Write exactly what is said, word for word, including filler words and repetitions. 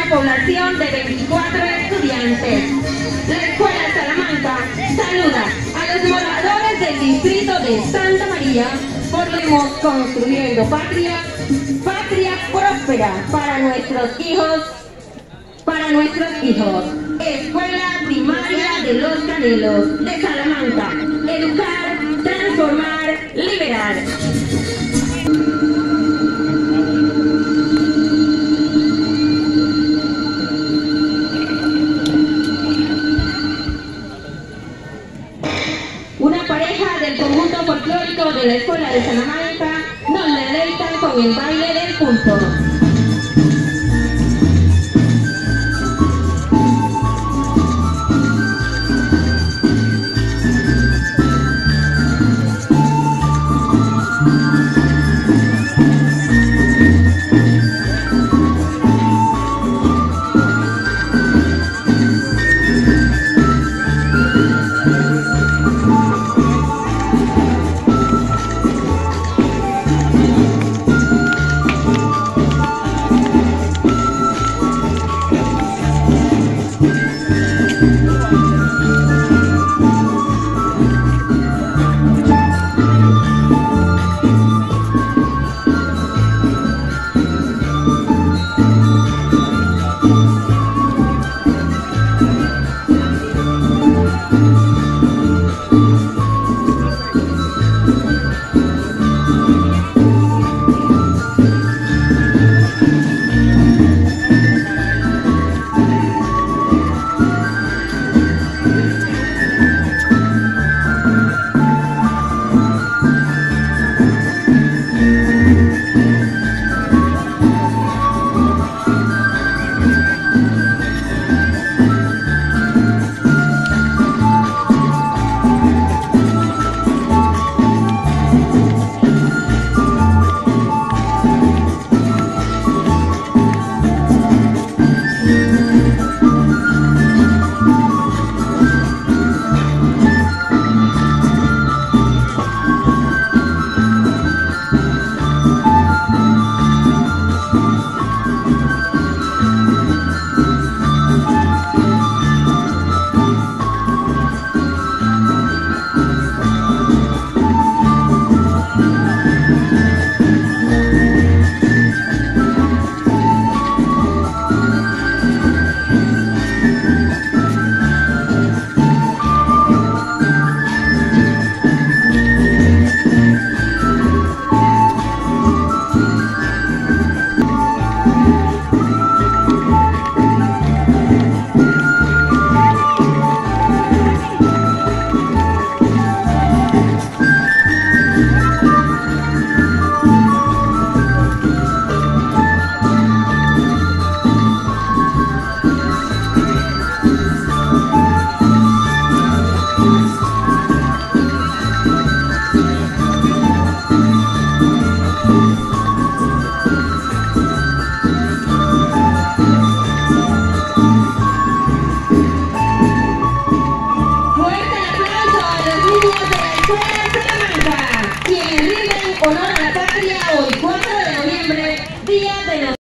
población de veinticuatro estudiantes. La Escuela Salamanca saluda a los moradores del distrito de Santa María por Lemos construyendo patria, patria próspera para nuestros hijos, para nuestros hijos. Escuela Primaria de los Canelos de Salamanca. Educar, transformar, liberar. Una pareja del conjunto folclórico de la Escuela de Salamanca nos deleitan con el baile del punto. Honor a la patria, hoy cuatro de noviembre, Día de los